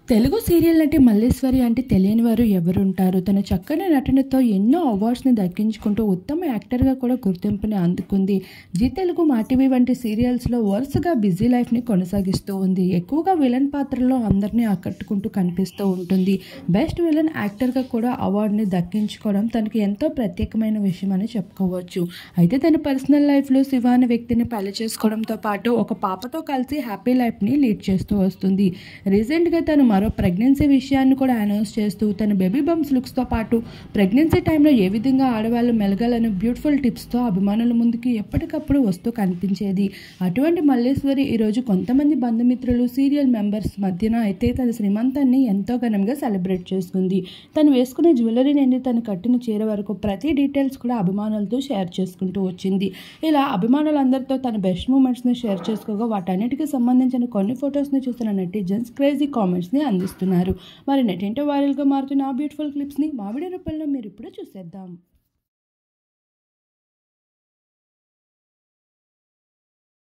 Telugu serial నటి మల్లీశ్వరి అంటే తెలియని వారు ఎవరుంటారు. తన చక్కని నటనతో ఎన్నో అవార్డ్స్ని దక్కించుకుంటూ ఉత్తమ యాక్టర్గా కూడా గుర్తింపుని అందుకుంది. జీ తెలుగు, మాటీవీ వంటి సీరియల్స్లో వరుసగా బిజీ లైఫ్ని కొనసాగిస్తూ ఉంది. ఎక్కువగా విలన్ పాత్రలో అందరినీ ఆకట్టుకుంటూ కనిపిస్తూ ఉంటుంది. బెస్ట్ విలన్ యాక్టర్గా కూడా అవార్డుని దక్కించుకోవడం తనకి ఎంతో ప్రత్యేకమైన విషయం అని చెప్పుకోవచ్చు. అయితే తన పర్సనల్ లైఫ్లో శివ అనే వ్యక్తిని పెళ్లి చేసుకోవడంతో పాటు ఒక పాపతో కలిసి హ్యాపీ లైఫ్ని లీడ్ చేస్తూ వస్తుంది. రీసెంట్గా తను మరో ప్రెగ్నెన్సీ విషయాన్ని కూడా అనౌన్స్ చేస్తూ తన బేబీ బంప్స్ లుక్స్తో పాటు ప్రెగ్నెన్సీ టైంలో ఏ విధంగా ఆడవాళ్ళు మెలగాలని బ్యూటిఫుల్ టిప్స్తో అభిమానుల ముందుకి ఎప్పటికప్పుడు వస్తూ కనిపించేది. అటువంటి మల్లీశ్వరి ఈరోజు కొంతమంది బంధుమిత్రులు, సీరియల్ మెంబర్స్ మధ్యన అయితే తన శ్రీమంతాన్ని ఎంతో ఘనంగా సెలబ్రేట్ చేసుకుంది. తను వేసుకునే జ్యువెలరీ నుండి తను కట్టిన చీర వరకు ప్రతి డీటెయిల్స్ కూడా అభిమానులతో షేర్ చేసుకుంటూ వచ్చింది. ఇలా అభిమానులందరితో తన బెస్ట్ మూమెంట్స్ని షేర్ చేసుకోగా వాటన్నిటికీ సంబంధించిన కొన్ని ఫొటోస్ని చూసిన నెటిజన్స్ క్రేజీ కామెంట్స్ని అందిస్తున్నారు. మరి నెట్టింట వైరల్గా మారుతున్న ఆ బ్యూటిఫుల్ క్లిప్స్ని మా వీడియో రూపంలో మీరు ఇప్పుడు చూసేద్దాం.